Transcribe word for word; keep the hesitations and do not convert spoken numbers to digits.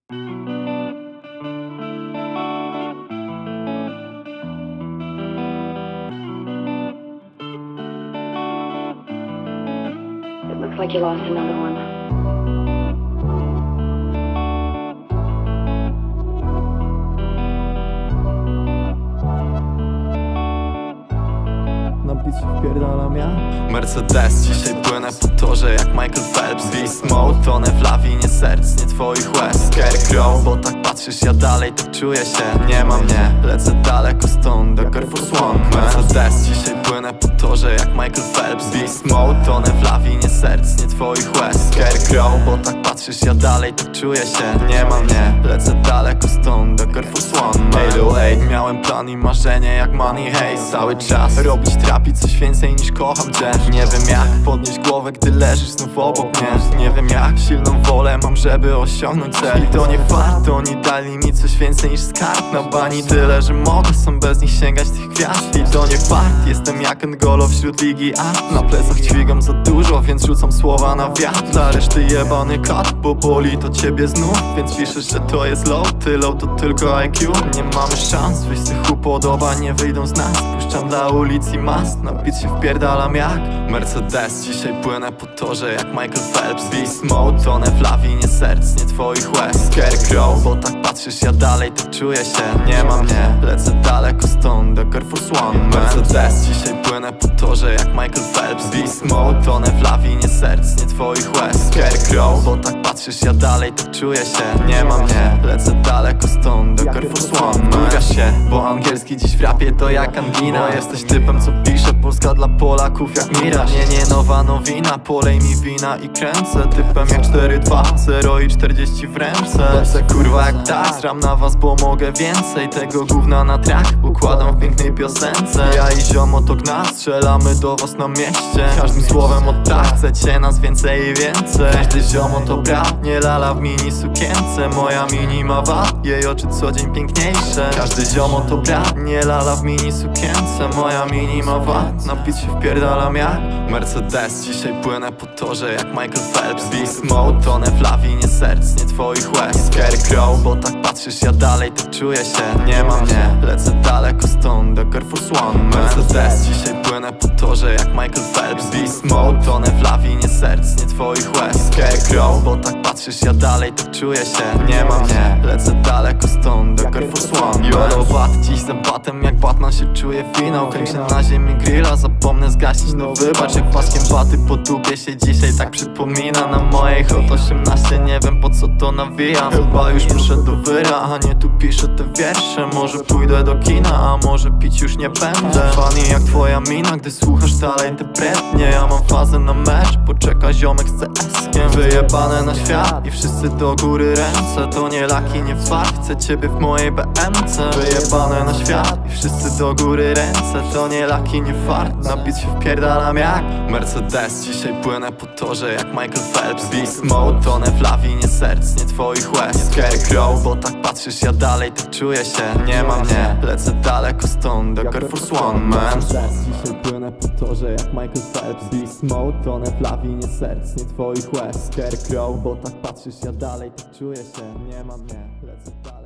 It looks like you lost another one. Napić się wpierdalam ja Mercedes, dzisiaj płynę po torze jak Michael Phelps. Beast mode, tonę w lawinie serc, nie twoich łez. Scarecrow, bo tak patrzysz, ja dalej tak czuję się. Nie ma mnie, lecę daleko stąd do Air Force One. Mercedes, dzisiaj płynę po torze jak Michael Phelps. Beast mode, tonę w lawinie serc, nie twoich łez. Scarecrow, bo tak patrzysz, ja dalej tak czuję się. Nie ma mnie, lecę daleko stąd do Air Force One. eight oh eight, miałem plan i marzenie jak Money Haze. Cały czas robić trapi coś więcej niż kocham cię. Nie wiem jak podnieść głowę, gdy leżysz znów obok mnie. Nie wiem jak silną wolę mam, żeby osiągnąć cel. I to nie fart, oni dali mi coś więcej niż skarb na bani. Tyle, że mogę sam bez nich sięgać tych gwiazd. I to nie fart, jestem jak N'Golo wśród ligi A. Na plecach dźwigam za dużo, więc rzucam słowa na wiatr. Dla reszty jebany kat, bo boli to ciebie znów. Więc piszesz, że to jest low, ty low to tylko I Q. Nie mamy szans, wyjść z tych upodobań nie wyjdą z nas. Puszczam dla ulicy mast, na beat się wpierdalam jak Mercedes, dzisiaj płynę po torze jak Michael Phelps. Beast mode, tonę w lawinie serc, nie twoich łez. Scarecrow, bo tak patrzysz, ja dalej tak czuję się. Nie ma mnie, lecę daleko stąd do Air Force One. Mercedes, dzisiaj płynę po torze jak Michael Phelps. Beast mode, tonę w lawinie serc, nie twoich łez. Scarecrow, bo tak patrzysz, ja dalej tak czuję się. Nie ma mnie, lecę daleko stąd do Air Force One. Mówiasz się, bo angielski dziś w rapie to jak angina. Jesteś typem co pisze Polska dla Polaków jak Mira. Nie, nie nowa nowina, polej mi wina i kręcę typem jak cztery dwa zero i czterdzieści w ręce. Lecę kurwa jak tak, zram na was, bo mogę więcej tego gówna na track układam w pięknej piosence. Ja i ziomo to gna, strzelamy do was na mieście. Każdym słowem od tak, chcecie nas więcej i więcej. Każdy ziomo to brat, nie lala w mini sukience. Moja mini ma wad, jej oczy co dzień piękniejsze. Każdy ziomo to brat, nie lala w mini sukience. Moja mini ma wad, na beat się wpierdalam jak Mercedes, dzisiaj płynę po torze jak Michael Phelps. Beast mode, tonę w lawinie serc, nie twoich łez. Scarecrow, bo tak patrzysz, ja dalej tak czuję się. Nie ma mnie, lecę daleko stąd do Air Force One. Mercedes, dzisiaj płynę po torze jak Michael Phelps. Beast mode, tonę w lawinie serc, nie twoich łez. Scarecrow, bo tak patrzysz, ja dalej tak czuję się. Nie ma mnie, lecę daleko stąd do Air Force One. Jolo bat, dziś za batem jak Batman się czuje finał. Kręcę na ziemi grilla, zapomnę zgasić, no wybacz. Jak paskiem baty po dupie się dzisiaj tak przypomina. Na mojej hot osiemnaście, nie wiem po co to nawijam. Chyba już muszę do wyra, a nie tu piszę te wiersze. Może pójdę do kina, a może pić już nie będę. Funny jak twoja mina, gdy słuchasz dalej te brednie. Ja mam fazę na mecz, poczeka ziomek z C S-kiem. Wyjebane na świat i wszyscy do góry ręce. To nie laki, nie fakt, chcę ciebie w mojej B M C. Wyjebane na świat i wszyscy do góry ręce. To nie laki, nie fart, na beat się wpierdalam jak Mercedes, dzisiaj płynę po torze jak Michael Phelps. Beast mode, tonę w lawinie serc, nie twoich łez. Scarecrow, bo tak patrzysz, ja dalej tak czuję się. Nie ma mnie, lecę daleko stąd do Air Force One, man. Dzisiaj płynę po torze jak Michael Phelps. Beast mode, tonę w lawinie serc, nie twoich łez. Scarecrow, bo tak patrzysz, ja dalej tak czuję się. Nie ma mnie, lecę dalej.